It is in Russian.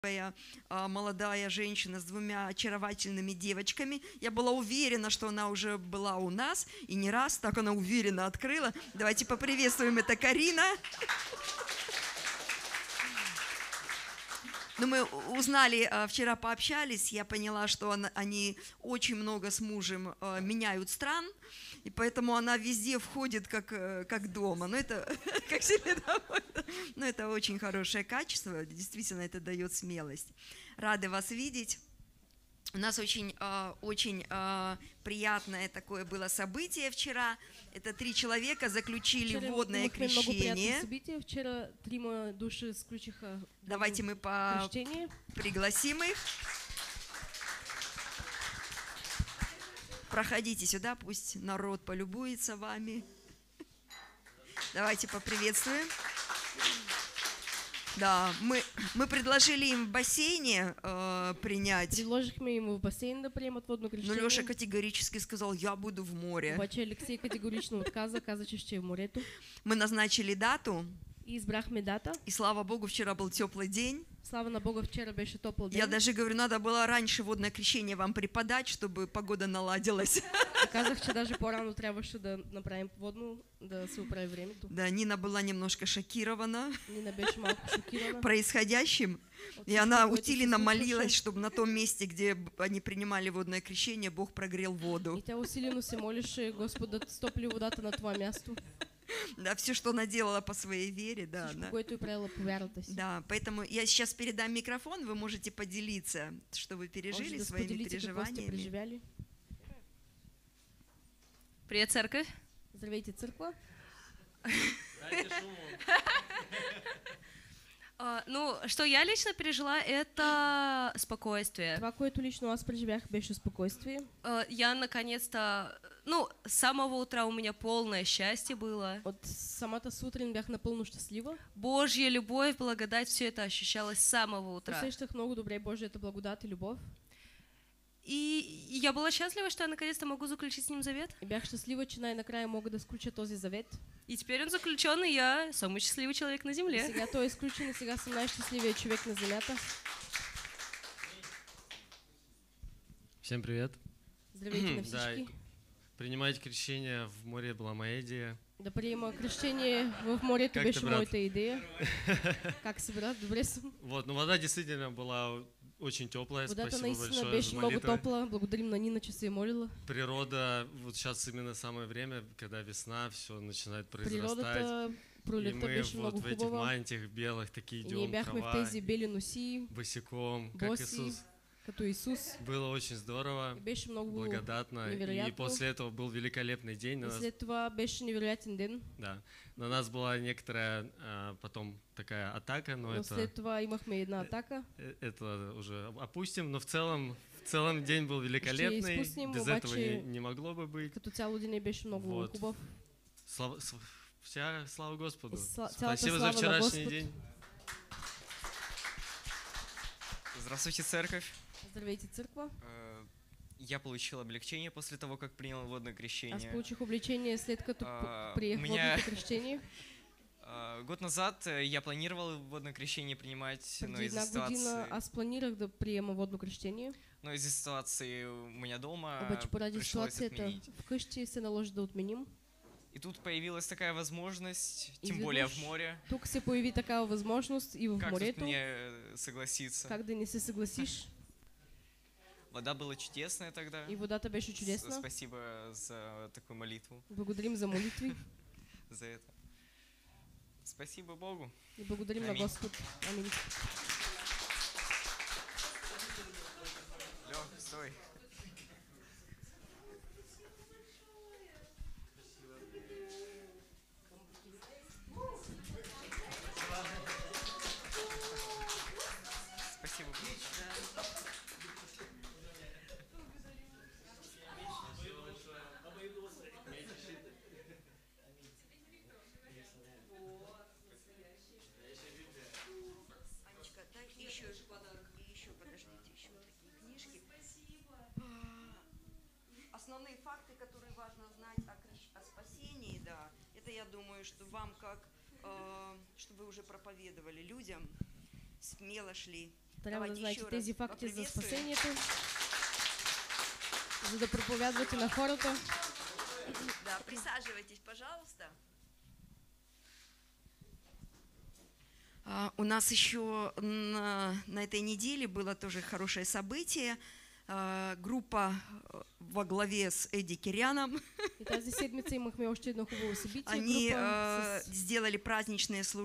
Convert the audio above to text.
молодая женщина с двумя очаровательными девочками. Я была уверена, что она уже была у нас, и не раз так она уверенно открыла. Давайте поприветствуем, это Карина. Но мы узнали, вчера пообщались, я поняла, что они очень много с мужем меняют стран, и поэтому она везде входит как дома. Но это как себе домой. Но это очень хорошее качество, действительно это дает смелость. Рады вас видеть. У нас очень приятное такое было событие вчера. Это 3 человека заключили водное крещение. Вчера 3 души сключиха. Давайте мы пригласим их. Проходите сюда, пусть народ полюбуется вами. Давайте поприветствуем. Да, мы предложили им в бассейне принять. Предложихме им в бассейн да приемат водно крещение. Но Леша категорически сказал, я буду в море. Обаче Алексей категорично каза, че ще е в морето. Мы назначили дату. И избрахме дата. И слава Богу, вчера был теплый день. Слава на Бога, вчера беше топъл ден. Я даже говорю, надо было раньше водное крещение вам преподать, чтобы погода наладилась. Казах, че даже по-рано трябваше да направим водно, да се оправи времето. Да, Нина была немножко шокирована Нина беше малко шокирана происходящим. И она усиленно молилась, чтобы на том месте, где они принимали водное крещение, Бог прогрел воду. И тя усилено се молеше Господ да стопли водата на това място. Да, все, что она делала по своей вере, да. Да, поэтому я сейчас передам микрофон, вы можете поделиться, что вы пережили, своими переживаниями. Привет, церковь. Здравейте, църква. Ну, что я лично пережила, это спокойствие. Това, което лично аз преживях, беше спокойствие. Я наконец-то, с самого утра у меня полное счастье было. От самата сутрин бях напълно щастлива. Божья любовь, благодать, все это ощущалось с самого утра. Усещах много добре Божията благодат и любов. И я была счастлива, что я наконец-то могу заключить с ним завет. И бях щастлива, че най-накрая мога да сключа този завет. И теперь он заключен, и я самый счастливый человек на земле. Сега той е изключен и сега съм най-щастливия човек на земята. Всем привет. Здравейте на всички. Да, принимать крещение в море была моя идея. Да приема крещение в морето беше моята идея. Как си, брат? Добре съм. Вот, вода действительно была очень теплая. Водата Спасибо наистина большое беше за много молитвы. топла. Благодарим на Нина, че се е молила. Природа, вот сейчас именно самое время, когда весна, все начинает произрастать. Природата, пролетта беше много в этих хубава. мантиях белых такие И идем, ние бяхме в тези бели носи, босиком, как боси, Иисус. като Исус. Было очень здорово, Беше много благодатно. невероятно. И после этого был великолепный день. И след това беше невероятен ден. Да. На нас была некоторая потом такая атака, но это... след това имахме една атака. Это уже опустим, но в целом день был великолепный. Без этого не могло бы быть. Като цяло ден беше много хубав. Слава Господу. Спасибо за вчерашний день. Здравствуйте, церковь. Здравейте, църква. Я получил облегчение после того, как принял водное крещение. Аз получих облегчение след като приех водното крещение. Год назад я планировал водное крещение принимать, но из-за ситуации... година аз планирах да приема водно крещение. Но из-за ситуации у меня дома обаче поради пришлось ситуацията отменить. Вкъщи се наложи да отменим. И тут появилась такая возможность, тем более в море. Тук се появи такава възможност и в морето. Как тут мне согласиться? Как да не се съгласиш? Вода была чудесная тогда. И водата беше чудесна. Спасибо за такую молитву. Благодарим за молитви. За это. Спасибо Богу. И благодарим на Господ. Аминь. Лёх, стой. Спасибо. Основные факты, которые важно знать о спасении, да, это я думаю, что вам как, что вы уже проповедовали людям, смело шли Трябва да Давайте знаете еще тези раз факти за поприветствуем. спасението, за да проповядвате на хората. Да, присаживайтесь, пожалуйста. У нас еще на этой неделе было тоже хорошее событие. Группа во главе с Эдди Киряном. И тази седмица имахме още едно хубаво събитие. Они Група с сделали праздничные служения